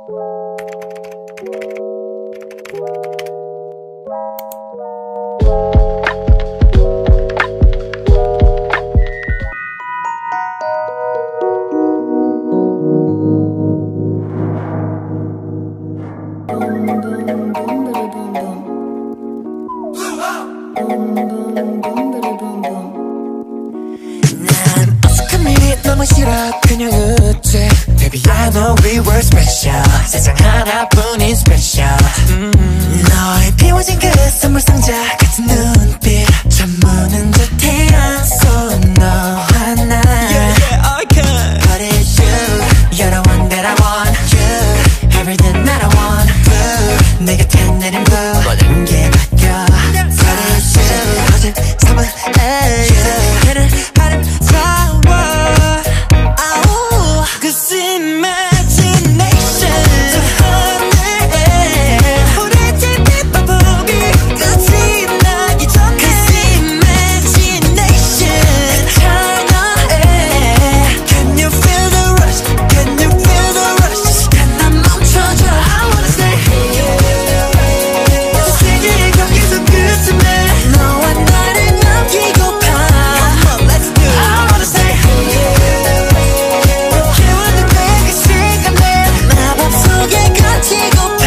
난 어색한 일이 너무 싫어 그냥 웃지 Baby I know we were special 세상 하나뿐인 special 너의 비워진 그 선물 상자 같은 눈빛 잠무는 듯해 손 너 하나 Yeah I can But it's you You're the one that I want You Everything that I want Blue 내 곁에 내린 blue 모든 게 바뀌어 But it's you 어제 삶은 얘는 아름다워 아우 Cause imagination 저 하늘에 오래된 빛바보기 끝이 나기 전에 Cause imagination 찬양해 Can you feel the rush? Can you feel the rush? 시간 난 멈춰줘 I wanna stay here 세계의 거기서 끝을 너와 나를 남기고파 Come on let's do it I wanna stay here 기분이 되게 시간에 마법 속에 갇히고파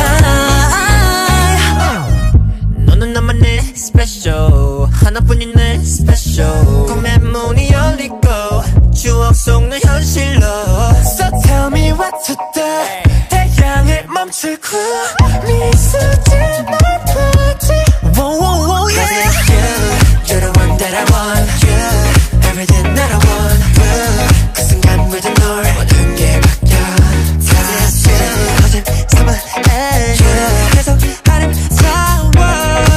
너는 나만의 special 하나뿐인 내 special 꿈의 문이 열리고 추억 속 내 현실로 So tell me what to do 태양을 멈추고 미소짓 날 보지 Whoa whoa whoa yeah Cause it's you You're the one that I want You Everything that I want Blue 그 순간 물든 널 모든 게 바뀌어 Cause it's you 어제 삶은 you 계속 아름다워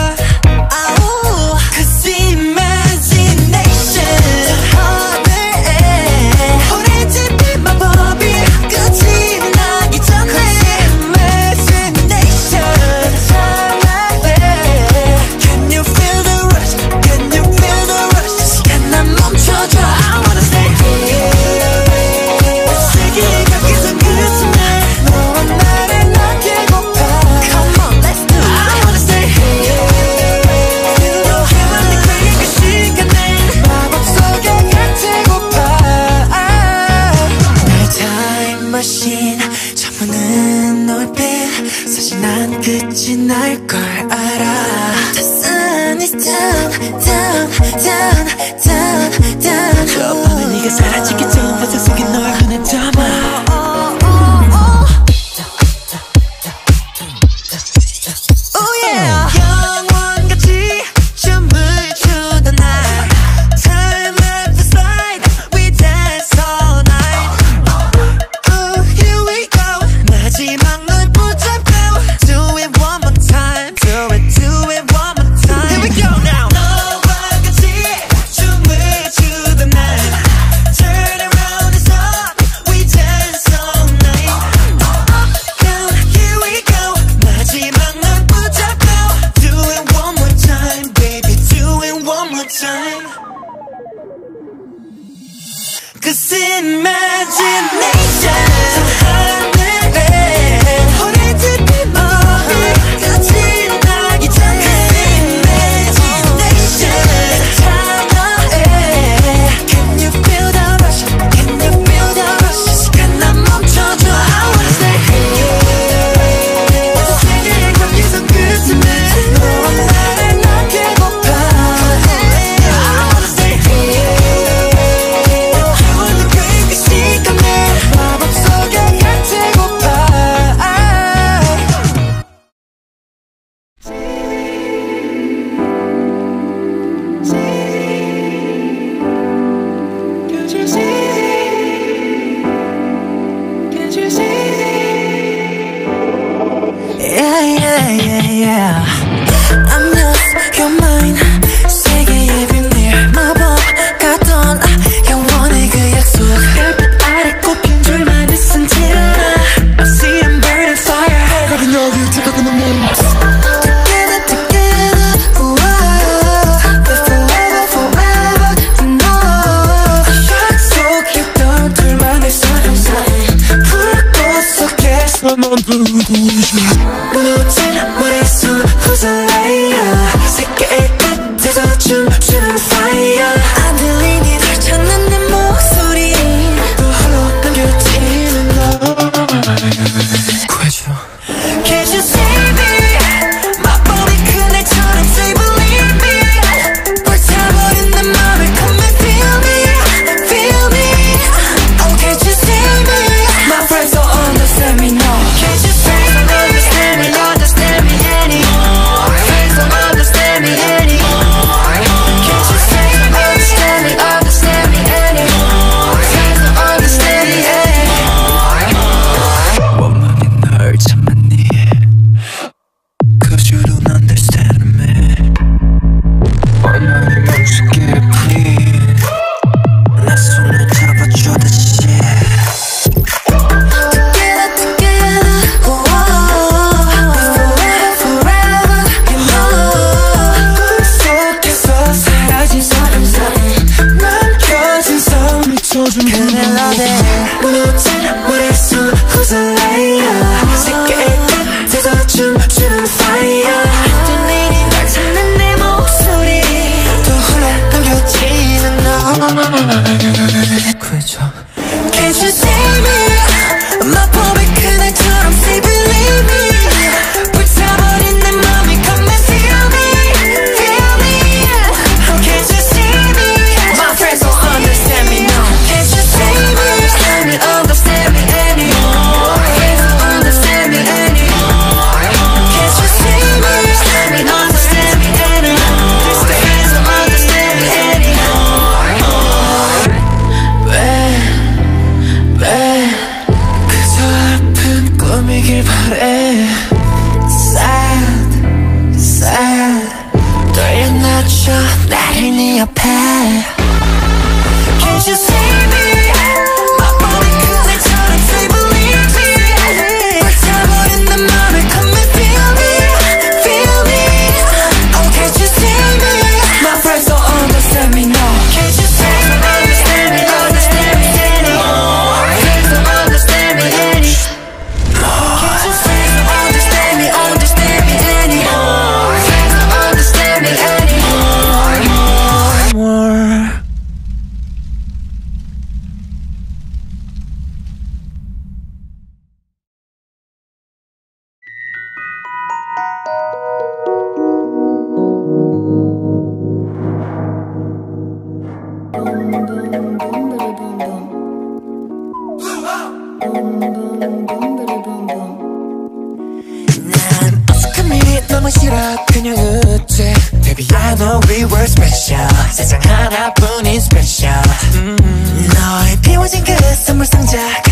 아우 Cause imagination 저 하늘에 오래된 빛마법이 끝이 나기 전에 Cause imagination 찬양해 Can you feel the rush? Can you feel the rush? 시간 난 멈춰줘 I wanna stay here 세계의 거기서 끝을 너와 나를 남기고파 Come on let's do it I wanna stay here 기분이 그리고 시간에 마법 속에 갇히고파 내 time machine 전부는 넓힌 사실 난 끝이 날 걸 알아 The sun is down down down down down 저 밤에 네가 사라지기 전 화상 속에 널 눈에 담아 Oh yeah 영원같이 춤을 추던 날 Time at the slide We dance all night Oh here we go 마지막 널 붙잡고 Do it one more time Do it one more time Here we go now 너와 같이 춤을 추던 날 Turn around and stop We dance all night Up down here we go 마지막 널 붙잡고 Do it one more time baby Do it one more time Cause imagination 저 하늘에 오래된 빛마법이 끝이 나기 전에 Imagination 찬양해 Can you feel the rush? Can you feel the rush? 시간 난 멈춰줘 I wanna stay here 세계의 거기서 끝을 너와 나를 남기고파 I wanna stay here 기분이 그리고 시간에 마법 속에 갇히고파 Can't you see? Can't you see? Yeah, yeah, yeah, yeah. I'm yours, you're mine. 세계의 비밀 마법 같던 영원의 그 약속. 별빛 아래 꼽힌 줄만 있은 티라. I see I'm burning fire. 가진 여기 지각은 없는 Together, together, whoa. Forever, forever, no. 약속했던 둘만의 사랑 사이 불꽃 속에 너 무너진 머릿속 후살라이야 세계의 끝에서 춤추는 fire 안 들리니 널 찾는 내 목소리 또 홀로 남겨지는 너 구해줘 Can't you see me 마법이 그날처럼 say believe me 불타버린 내 맘을 come and feel me feel me Oh can't you see me My friends don't understand me no Can't you see me understand me anymore Friends don't understand me anymore Can't you see me understand me anymore Friends don't understand me anymore 원망이 널 참았니 Cause you don't understand me 원망이 멈추게 please 내 손을 잡아줘 다시 그날 너의 무너진 머릿속 후살라이야 세계의 끝에서 춤추는 fire 들리니 널 찾는 내 목소리 또 홀로 남겨지는 너 구해줘 Can't you see me 마법의 그날처럼 say believe me 불타버린 내 맘이 come and feel me How can't you see me My friends don't understand me no Can't you see me understand me anymore Friends don't understand me anymore Can't you see me understand me anymore Friends don't understand me anymore 왜 그저 아픈 꿈이길 바래 Sad sad 떨려맞춰 나를 네 옆에 Can't you see me 마법이 그날처럼 say believe me 불타버린 내 맘을 come and feel me Oh can't you see me My friends don't understand me no Can't you see me understand me anymore Friends don't understand me anymore Can't you see me understand me anymore Friends don't understand me anymore 난 어색한 미리 너무 싫어 그냥 웃지 Baby I know we were special 세상 하나뿐인 special 너의 비워진 그 선물 상자